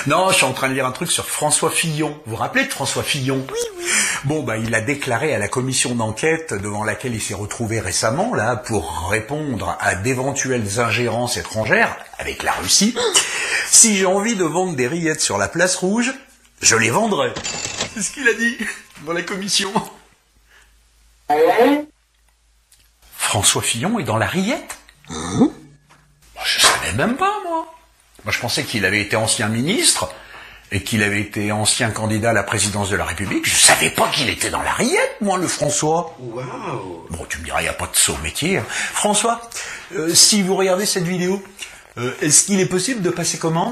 Non, je suis en train de lire un truc sur François Fillon. Vous vous rappelez de François Fillon? Oui, oui. Bon, il a déclaré à la commission d'enquête devant laquelle il s'est retrouvé récemment, là, pour répondre à d'éventuelles ingérences étrangères avec la Russie. Si j'ai envie de vendre des rillettes sur la place rouge, je les vendrai. C'est ce qu'il a dit dans la commission. François Fillon est dans la rillette? Je savais même pas, moi. Moi, je pensais qu'il avait été ancien ministre et qu'il avait été ancien candidat à la présidence de la République. Je savais pas qu'il était dans la rillette, moi, le François. Waouh. Bon, tu me diras, il n'y a pas de saut métier. Hein. François, si vous regardez cette vidéo, est-ce qu'il est possible de passer commande ?